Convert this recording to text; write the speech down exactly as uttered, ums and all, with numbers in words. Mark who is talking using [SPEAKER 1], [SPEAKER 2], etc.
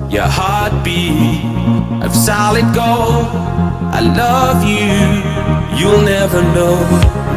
[SPEAKER 1] your heartbeat of solid gold. I love you, you'll never know.